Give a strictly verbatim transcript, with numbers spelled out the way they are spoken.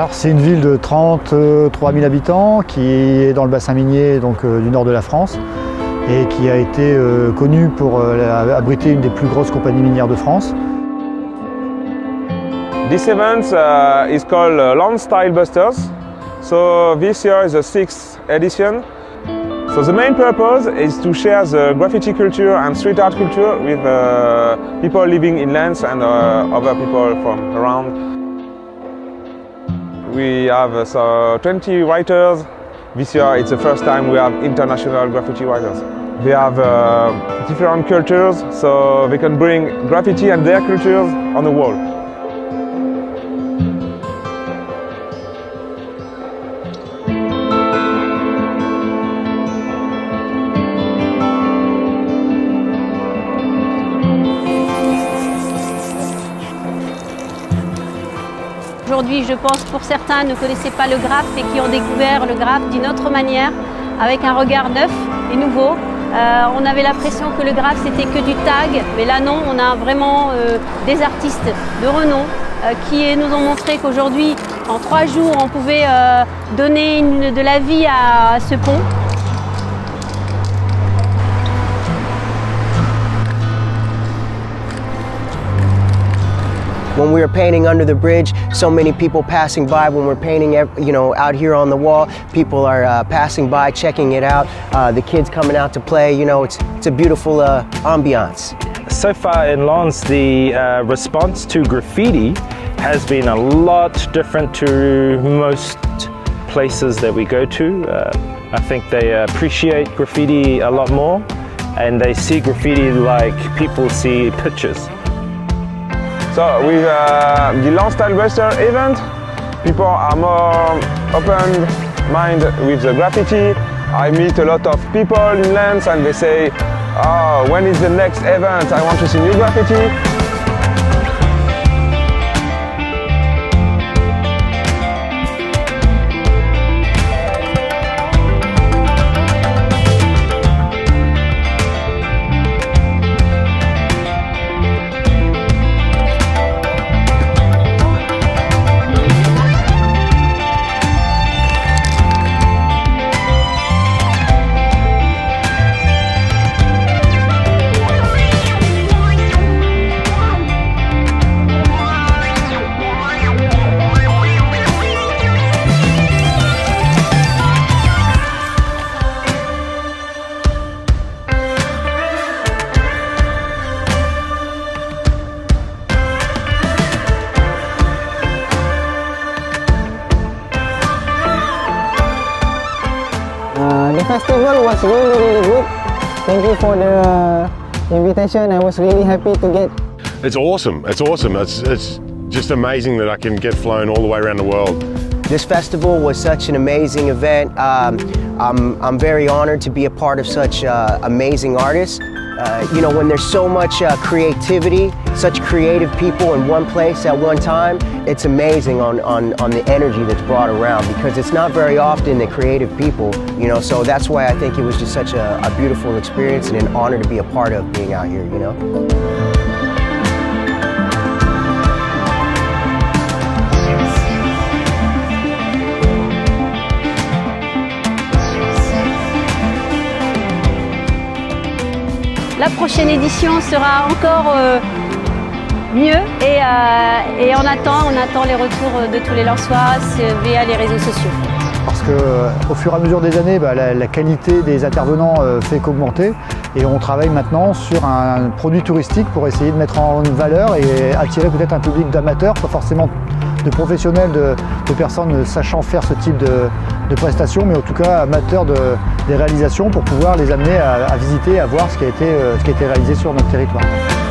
Alors c'est une ville de trente-trois mille habitants qui est dans le bassin minier donc, euh, du nord de la France et qui a été euh, connue pour euh, abriter une des plus grosses compagnies minières de France. This event uh, is called uh, Land Style Busters. So this year is the sixth edition. So the main purpose is to share the graffiti culture and street art culture with uh, people living in Lens and uh, other people from around. We have uh, so twenty writers. This year it's the first time we have international graffiti writers. They have uh, different cultures, so they can bring graffiti and their cultures on the wall. Aujourd'hui, je pense pour certains ne connaissaient pas le graphe et qui ont découvert le graphe d'une autre manière, avec un regard neuf et nouveau. Euh, on avait l'impression que le graphe c'était que du tag, mais là non, on a vraiment euh, des artistes de renom euh, qui nous ont montré qu'aujourd'hui, en trois jours, on pouvait euh, donner une, de la vie à, à ce pont. When we were painting under the bridge, so many people passing by. When we're painting, you know, out here on the wall, people are uh, passing by, checking it out. Uh, the kids coming out to play. You know, it's it's a beautiful uh, ambiance. So far in Lens, the uh, response to graffiti has been a lot different to most places that we go to. Uh, I think they appreciate graffiti a lot more, and they see graffiti like people see pictures. So with uh, the Land Style Buster event, people are more open-minded with the graffiti. I meet a lot of people in Lens and they say, oh, when is the next event? I want to see new graffiti. Uh, the festival was really really good. Thank you for the uh, invitation. I was really happy to get. It's awesome. It's awesome. It's, it's just amazing that I can get flown all the way around the world. This festival was such an amazing event. Um, I'm, I'm very honored to be a part of such uh, amazing artists. Uh, you know, when there's so much uh, creativity, such creative people in one place at one time, it's amazing on, on, on the energy that's brought around, because it's not very often the creative people, you know, so that's why I think it was just such a, a beautiful experience and an honor to be a part of being out here, you know. La prochaine édition sera encore euh, mieux et, euh, et on attend, on attend les retours de tous les Lensois via les réseaux sociaux. Parce qu'au fur et à mesure des années, bah, la, la qualité des intervenants euh, fait qu'augmenter et on travaille maintenant sur un produit touristique pour essayer de mettre en valeur et attirer peut-être un public d'amateurs, pas forcément de professionnels, de, de personnes sachant faire ce type de, de prestations, mais en tout cas amateurs de, des réalisations pour pouvoir les amener à, à visiter, à voir ce qui a été, ce qui a été réalisé sur notre territoire.